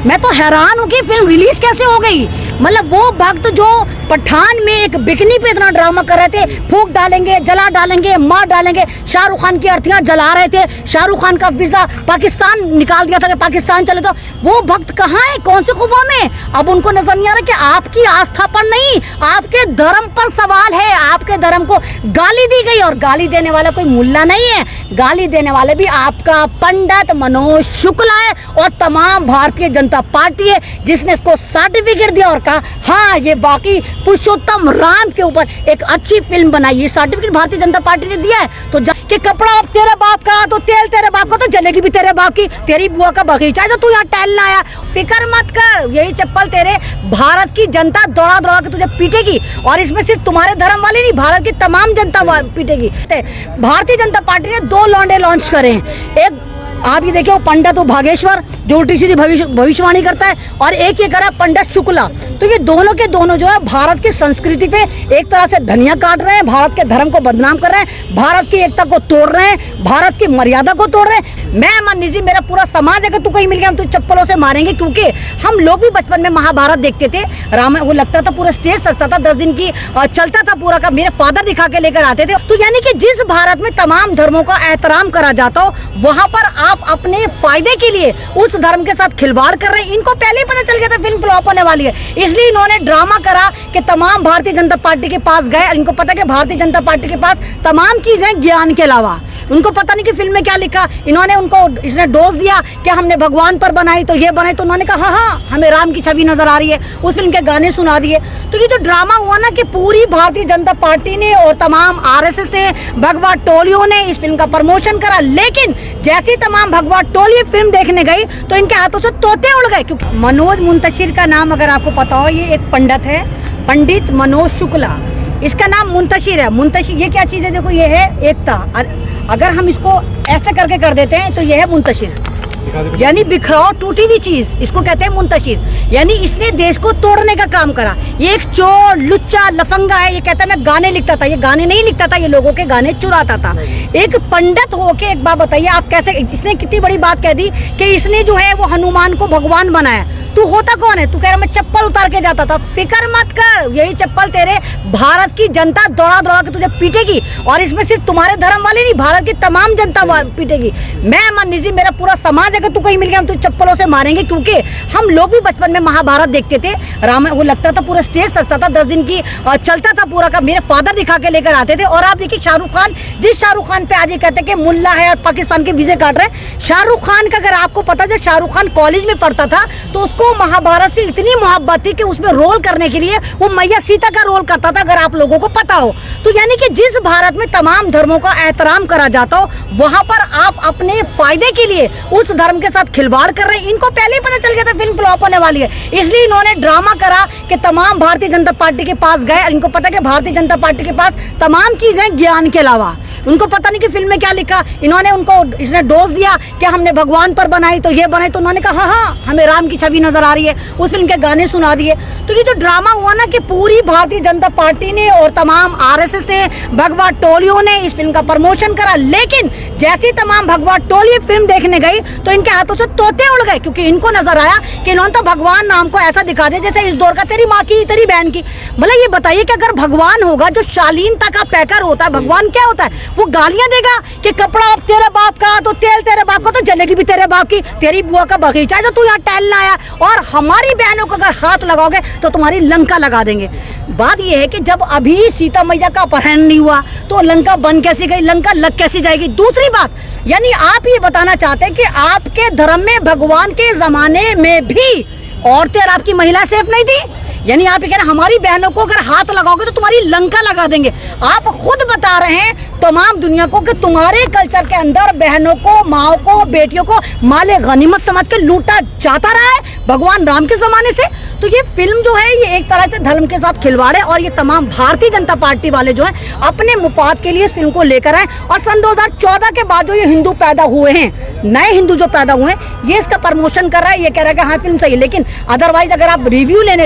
मैं तो हैरान हूँ कि फिल्म रिलीज कैसे हो गई। मतलब वो भक्त जो पठान में एक बिकनी पे इतना ड्रामा कर रहे थे, फूंक डालेंगे, जला डालेंगे, मार डालेंगे, शाहरुख खान की अर्थियां जला रहे थे, शाहरुख खान का वीजा पाकिस्तान निकाल दिया था कि पाकिस्तान चले, तो वो भक्त कहाँ है, कौन से खुफा में? अब उनको नजर नहीं आ रहा कि आपकी आस्था पर नहीं, आपके धर्म पर सवाल है। आपके धर्म को गाली दी गई और गाली देने वाला कोई मुल्ला नहीं है, गाली देने वाले भी आपका पंडित मनोज शुक्ला है और तमाम भारतीय जनता पार्टी है, जिसने इसको सर्टिफिकेट दिया और कहा हाँ ये बाकी पुरुषोत्तम राम के ऊपर एक अच्छी फिल्म बनाई। ये सर्टिफिकेट भारतीय जनता पार्टी ने दिया है। तो कि कपड़ा अब तेरे बाप का, तो तेल तेरे बाप का, तो जलेगी भी तेरे बाप की, तेरी बुआ का बगीचा है, तो तू यहाँ टहलना आया। फिक्र मत कर, यही चप्पल तेरे भारत की जनता दौड़ा दौड़ा के तुझे पीटेगी। और इसमें सिर्फ तुम्हारे धर्म वाले नहीं, भारत की तमाम जनता पीटेगी। भारतीय जनता पार्टी ने 2 लौंडे लॉन्च करे हैं। एक आप ये देखिए, वो पंडित, वो भागेश्वर जो उल्टी सीधी भविष्यवाणी करता है, और एक ये करा पंडित शुक्ला। तो ये दोनों के दोनों जो है भारत की संस्कृति पे एक तरह से धनिया काट रहे हैं, भारत के धर्म को बदनाम कर रहे हैं, भारत की एकता को तोड़ रहे हैं, भारत की मर्यादा को तोड़ रहे हैं। मैं मन्नी जी, मेरा पूरा समाज अगर तू कहीं मिल गया हम तो चप्पलों से मारेंगे, क्योंकि हम लोग भी बचपन में महाभारत देखते थे। राम वो लगता था पूरा स्टेज सजता था, 10 दिन की चलता था पूरा का, मेरे फादर दिखा के लेकर आते थे। तो यानी कि जिस भारत में तमाम धर्मों का एहतराम करा जाता हो, वहाँ पर आप अपने फायदे के लिए उस धर्म के साथ खिलवाड़ कर रहे हैं। इनको पहले ही पता चल गया था फिल्म फ्लॉप होने वाली है, इसलिए इन्होंने ड्रामा करा कि तमाम भारतीय जनता पार्टी के पास गए। इनको पता कि भारतीय जनता पार्टी के पास तमाम चीजें ज्ञान के अलावा, उनको पता नहीं कि फिल्म में क्या लिखा। इन्होंने उनको इसने डोज दिया कि हमने भगवान पर बनाई, तो ये बनाई, तो उन्होंने कहा हाँ हमें राम की छवि नजर आ रही है, उस फिल्म के गाने सुना दिए। तो ये जो ड्रामा हुआ ना कि पूरी भारतीय जनता पार्टी ने और तमाम RSS ने, भगवा टोलियों ने इस फिल्म का प्रमोशन करा, लेकिन जैसे तमाम भगवा टोली फिल्म देखने गई तो इनके हाथों से तोते उड़ गए। क्योंकि मनोज मुंतशिर का नाम अगर आपको पता हो, ये एक पंडित है, पंडित मनोज शुक्ला, इसका नाम मुंतशिर है। मुंतशिर ये क्या चीज है? देखो ये है एकता, अगर हम इसको ऐसे करके कर देते हैं तो ये है मुंतशिर, यानी बिखराव टूटी हुई चीज, इसको कहते हैं मुंतशिर। यानी इसने देश को तोड़ने का काम करा। ये एक चोर, लुच्चा, लफंगा है। ये कहता है मैं गाने लिखता था, ये गाने नहीं लिखता था, ये लोगों के गाने चुराता था। एक पंडित होके एक बात बताइए आप कैसे, इसने कितनी बड़ी बात कह दी कि इसने जो है वो हनुमान को भगवान बनाया। तू होता कौन है? तू कह रहा मैं चप्पल उतार के जाता था। फिक्र मत कर, यही चप्पल तेरे भारत की जनता दौड़ा दौड़ा के तुझे पीटेगी। और इसमें सिर्फ तुम्हारे धर्म वाले नहीं, भारत की तमाम जनता पीटेगी। मैं मन्नी जी, मेरा पूरा समाज अगर तू कहीं मिल गया हम तो चप्पलों से मारेंगे, क्योंकि हम लोग भी बचपन में महाभारत देखते थे। राम वो लगता था पूरा स्टेज सजता था, 10 दिन की चलता था पूरा का, मेरे फादर दिखा के लेकर आते थे। और आप देखिए शाहरुख खान, जिस शाहरुख खान पे आज ये कहते हैं कि मुल्ला है और पाकिस्तान के वीजे काट रहे हैं। शाहरुख खान का अगर आपको पता, जब शाहरुख खान कॉलेज में पढ़ता था तो उसको महाभारत से इतनी मोहब्बत थी कि उसमें रोल करने के लिए वो मैया सीता का रोल करता था, अगर आप लोगों को पता हो तो। यानी कि जिस भारत में तमाम धर्मों का एहतराम करा जाता हो, वहां पर आप अपने फायदे के लिए उस धर्म के साथ खिलवाड़ कर रहे हैं। इनको पहले ही पता चल गया था फिल्म फ्लॉप होने वाली है, इसलिए इन्होंने ड्रामा करा कि तमाम भारतीय जनता पार्टी के पास गए। इनको पता कि भारतीय जनता पार्टी के पास तमाम चीजें ज्ञान के अलावा, उनको पता नहीं कि फिल्म में क्या लिखा। इन्होंने उनको इसने डोज दिया कि हमने भगवान पर बनाई, तो ये बनाई, तो उन्होंने कहा हाँ हमें राम की छवि नजर आ रही है, उस फिल्म के गाने सुना दिए। तो ये जो ड्रामा हुआ ना कि पूरी भारतीय जनता पार्टी ने और तमाम RSS ने, भगवा टोलियों ने इस फिल्म का प्रमोशन करा, लेकिन जैसे तमाम भगवा टोली फिल्म देखने गई तो इनके हाथों से तोते उड़ गए। क्योंकि इनको नजर आया कि इन्होंने तो भगवान नाम को ऐसा दिखा दिया जैसे इस दौर का तेरी माँ की, तेरी बहन की। मतलब ये बताइए कि अगर भगवान होगा जो शालीनता का पैकर होता है, भगवान क्या होता है? वो गालियां देगा कि कपड़ा अब तेरे बाप का, तो तेल तेरे बाप का, तो जलेगी भी तेरे बाप की, तेरी बुआ का बगीचा है, तो तू यहाँ टहलना आया। और हमारी बहनों को अगर हाथ लगाओगे तो तुम्हारी लंका लगा देंगे। बात यह है कि जब अभी सीता मैया का अपहरण नहीं हुआ तो लंका बन कैसी गई, लंका लग कैसी जाएगी? दूसरी बात, यानी आप ये बताना चाहते हैं कि आपके धर्म में भगवान के जमाने में भी औरतें और आपकी महिला सेफ नहीं थी? यानी आप ये कह रहे हैं हमारी बहनों को अगर हाथ लगाओगे तो तुम्हारी लंका लगा देंगे। आप खुद बता रहे हैं तमाम दुनिया को कि तुम्हारे कल्चर के अंदर बहनों को, माओ को, बेटियों को माले गनीमत समझ के लूटा जाता रहा है भगवान राम के जमाने से। तो ये फिल्म जो है ये एक तरह से धर्म के साथ खिलवाड़ है। और ये तमाम भारतीय जनता पार्टी वाले जो हैं अपने मुफाद के लिए इस फिल्म को लेकर आए। और सन 2014 के बाद जो ये हिंदू पैदा हुए हैं, नए हिंदू जो पैदा हुए हैं, ये इसका प्रमोशन कर रहा है, ये कह रहा है कि हाँ फिल्म सही है। लेकिन अदरवाइज अगर आप रिव्यू लेने जाएं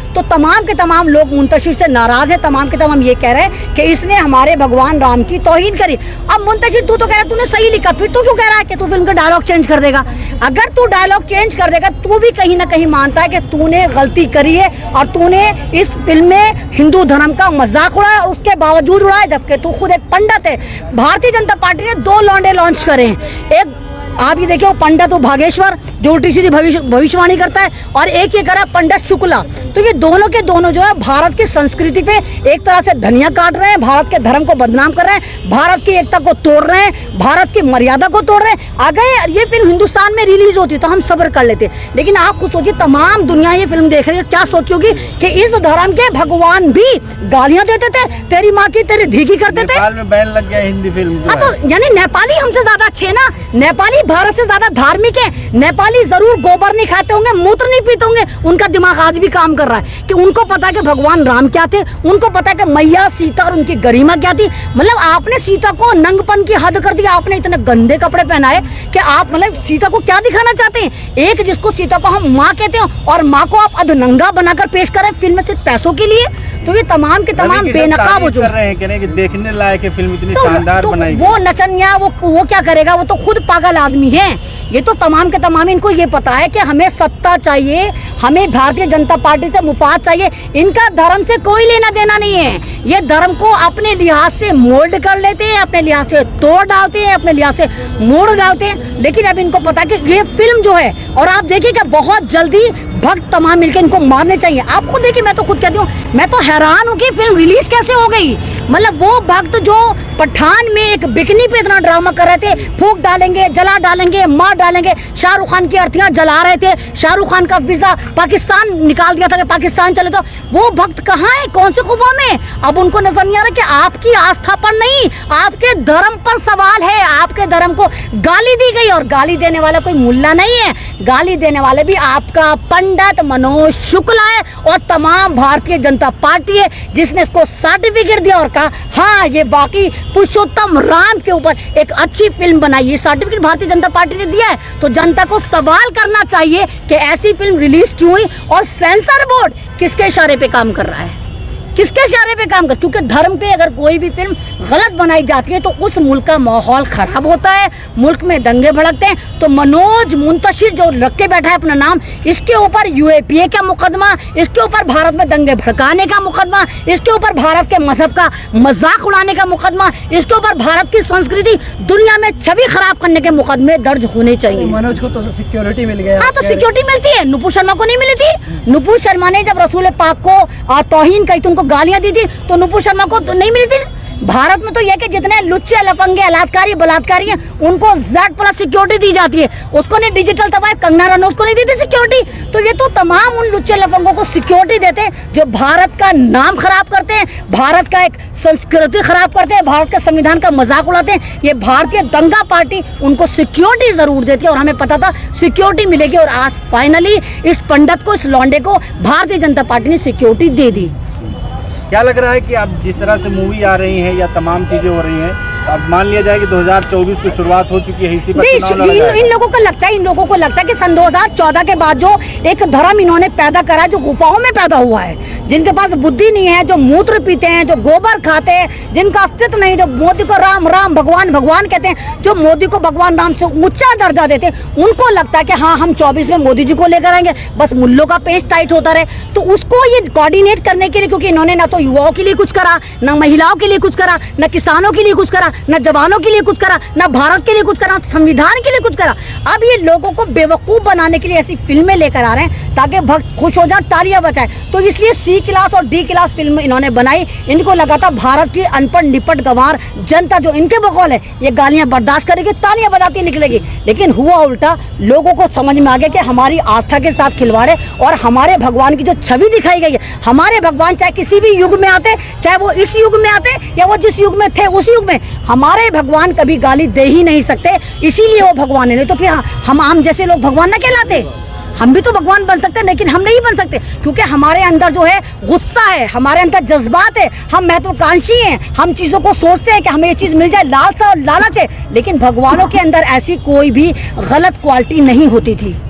तो तमाम के तमाम लोग मुंतशिर से नाराज है, तमाम के तमाम ये कह रहे हैं कि इसने हमारे भगवान राम की तौहीन करी। अब मुंतशिर तू तो कह रहा है तूने सही लिखा, फिर तू क्यों कह रहा है कि तू फिल्म का डायलॉग चेंज कर देगा? अगर तू डायलॉग चेंज कर देगा, तू भी कहीं ना कहीं मानता है कि तूने गलती करी है और तूने इस फिल्म में हिंदू धर्म का मजाक उड़ाया और उसके बावजूद उड़ाया, जबकि तू खुद एक पंडित है। भारतीय जनता पार्टी ने 2 लौंडे लॉन्च करे हैं, एक आप ये देखिए वो पंडित वो भागेश्वर जो उल्टी सीधी भविष्यवाणी करता है, और एक ये करा पंडित शुक्ला। तो ये दोनों के दोनों जो है भारत की संस्कृति पे एक तरह से धनिया काट रहे हैं, भारत के धर्म को बदनाम कर रहे हैं, भारत की एकता को तोड़ रहे हैं, भारत की मर्यादा को तोड़ रहे हैं। अगर ये फिल्म हिंदुस्तान में रिलीज होती तो हम सब्र कर लेते, लेकिन आप खुद सोचिए तमाम दुनिया ये फिल्म देख रही है, क्या सोचती होगी कि इस धर्म के भगवान भी गालियां देते थे, तेरी माँ की तेरी धी की करते थे। नेपाल में बैन लग गया हिंदी फिल्म। हाँ, तो यानी नेपाली हमसे ज्यादा अच्छे ना, नेपाली भारत से ज्यादा धार्मिक है। नेपाली जरूर गोबर नहीं खाते होंगे, मूत्र नहीं पीते होंगे, उनका दिमाग आज भी काम कर रहा है कि उनको पता है कि भगवान राम क्या थे, उनको पता है कि मैया सीता और उनकी गरिमा क्या थी। मतलब आपने सीता को नंगपन की हद कर दिया, आपने इतने गंदे कपड़े पहनाए कि आप मतलब सीता को क्या दिखाना चाहते हैं? एक जिसको सीता को हम माँ कहते हैं और माँ को आप अधनंगा बनाकर पेश करें फिल्म में सिर्फ पैसों के लिए, तो ये तमाम के तमाम बेनकाब हो चुके हैं। कह रहे हैं कि देखने लायक है फिल्म, इतनी शानदार बनाई। वो नचनिया वो क्या करेगा, वो तो खुद पागल आदमी है। ये तो तमाम के तमाम इनको ये पता है कि हमें सत्ता चाहिए, हमें भारतीय जनता पार्टी से मुफाद चाहिए, इनका धर्म से कोई लेना देना नहीं है। ये धर्म को अपने लिहाज से मोल्ड कर लेते हैं, अपने लिहाज से तोड़ डालते हैं, अपने लिहाज से मोड़ डालते हैं। लेकिन अब इनको पता है कि ये फिल्म जो है, और आप देखिएगा बहुत जल्दी भक्त तमाम मिलकर इनको मारने चाहिए। आप खुद देखिए, मैं तो खुद कहती हूँ, मैं तो हैरान हूँ कि फिल्म रिलीज कैसे हो गई। मतलब वो भक्त जो पठान में एक बिकनी पे इतना ड्रामा कर रहे थे, फूंक डालेंगे, जला डालेंगे, मार डालेंगे, शाहरुख खान की अर्थियां जला रहे थे, शाहरुख खान का वीजा पाकिस्तान निकाल दिया था कि पाकिस्तान चले, तो वो भक्त कहाँ है, कौन से खुफा में? अब उनको नजर नहीं आ रहा कि आपकी आस्था पर नहीं, आपके धर्म पर सवाल है। आपके धर्म को गाली दी गई, और गाली देने वाला कोई मुल्ला नहीं है, गाली देने वाले भी आपका पंडित मनोज शुक्ला है और तमाम भारतीय जनता पार्टी है, जिसने इसको सर्टिफिकेट दिया और कहा हाँ ये बाकी पुरुषोत्तम राम के ऊपर एक अच्छी फिल्म बनाई। ये सर्टिफिकेट भारतीय जनता पार्टी ने दिया है, तो जनता को सवाल करना चाहिए कि ऐसी फिल्म रिलीज क्यों हुई, और सेंसर बोर्ड किसके इशारे पे काम कर रहा है, किसके इशारे पे काम कर? क्योंकि धर्म पे अगर कोई भी फिल्म गलत बनाई जाती है तो उस मुल्क का माहौल खराब होता है, मुल्क में दंगे भड़कते हैं। तो मनोज मुंतशिर जो रख के बैठा है अपना नाम, इसके ऊपर यूएपीए का मुकदमा, इसके ऊपर भारत में दंगे भड़काने का मुकदमा, इसके ऊपर भारत के मजहब का मजाक उड़ाने का मुकदमा, इसके ऊपर भारत की संस्कृति दुनिया में छवि खराब करने के मुकदमे दर्ज होने चाहिए। मनोज को तो सिक्योरिटी मिल गया। हाँ, तो सिक्योरिटी मिलती है, नुपुर शर्मा को नहीं मिली थी? नुपुर शर्मा ने जब रसूल पाक को तौहीन कही तो उनको गालियां दी थी, तो नुपुर शर्मा को तो नहीं मिली थी। भारत में तो यह कि जितने लुच्चे लफंगे बलात्कारी हैं उनको Z+ सिक्योरिटी दी जाती है। उसको नहीं डिजिटल दबाए, कंगना रनौत को नहीं दी थी सिक्योरिटी। तो ये तो तमाम उन लुच्चे लफंगों को सिक्योरिटी देते हैं जो भारत का नाम खराब करते हैं, भारत का एक संस्कृति खराब करते हैं, भारत के संविधान का मजाक उड़ाते हैं। ये भारतीय दंगा पार्टी उनको सिक्योरिटी जरूर देती है, और हमें पता था सिक्योरिटी मिलेगी, और आज फाइनली इस पंडित को, इस लौंडे को भारतीय जनता पार्टी ने सिक्योरिटी दे दी। क्या लग रहा है कि अब जिस तरह से मूवी आ रही है या तमाम चीजें हो रही हैं, अब मान लिया जाए कि 2024 की शुरुआत हो चुकी है, इसी पर चुनाव लड़ा जाएगा। इन लोगों को लगता है कि सन 2014 के बाद जो एक धर्म इन्होंने पैदा करा है, जो गुफाओं में पैदा हुआ है, जिनके पास बुद्धि नहीं है, जो मूत्र पीते हैं, जो गोबर खाते हैं, जिनका अस्तित्व नहीं, जो मोदी को राम राम भगवान भगवान कहते हैं, जो मोदी को भगवान राम से ऊंचा दर्जा देते हैं, उनको लगता है कि हाँ हम 24 में मोदी जी को लेकर आएंगे, बस मुल्लों का पेज टाइट होता रहे। तो उसको ये कोऑर्डिनेट करने के लिए, क्योंकि इन्होंने ना तो युवाओं के लिए कुछ करा, ना महिलाओं के लिए कुछ करा, ना किसानों के लिए कुछ करा, न जवानों के लिए कुछ करा, न भारत के लिए कुछ करा, संविधान के लिए कुछ करा। अब ये लोगों को बेवकूफ बनाने के लिए ऐसी फिल्में लेकर आ रहे हैं ताकि भक्त खुश हो जाए, तालियां बजाएं। तो इसलिए C क्लास और D क्लास फिल्म इन्होंने बनाई। इनको लगा था भारत की अनपढ़ निपट गंवार जनता जो इनके बकौल है, ये गालियां बर्दाश्त करेगी, तालियां बजाती निकलेगी। लेकिन हुआ उल्टा, लोगों को समझ में आ गया कि हमारी आस्था के साथ खिलवाड़ है, और हमारे भगवान की जो छवि दिखाई गई है, हमारे भगवान चाहे किसी भी युग में आते, चाहे वो इस युग में आते या वो जिस युग में थे उस युग में, हमारे भगवान कभी गाली दे ही नहीं सकते। इसीलिए वो भगवान है, नहीं तो फिर हम जैसे लोग भगवान ना कहलाते। हम भी तो भगवान बन सकते हैं, लेकिन हम नहीं बन सकते, क्योंकि हमारे अंदर जो है गुस्सा है, हमारे अंदर जज्बात है, हम महत्वाकांक्षी हैं, हम चीज़ों को सोचते हैं कि हमें ये चीज़ मिल जाए, लालसा और लालच है। लेकिन भगवानों के अंदर ऐसी कोई भी गलत क्वालिटी नहीं होती थी।